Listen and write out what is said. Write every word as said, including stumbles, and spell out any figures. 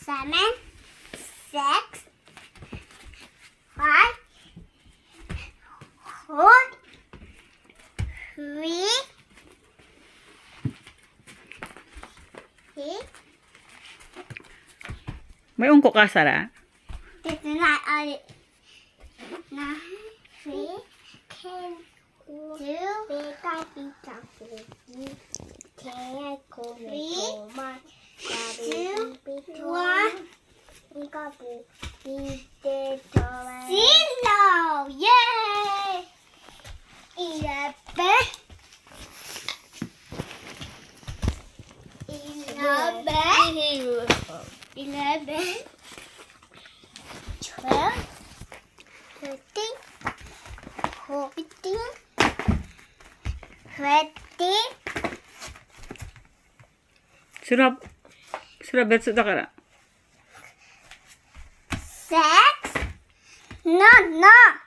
seven, six, five, four, three, three. May ungko ka, Sarah? This is not all. Nine, three, ten, two, pika, pika, three, two, one, zero. Yay! Eleven, eleven, eleven, twelve, thirteen, fourteen, fifteen. Sudah, sudah betul tak kira? Six. No, no.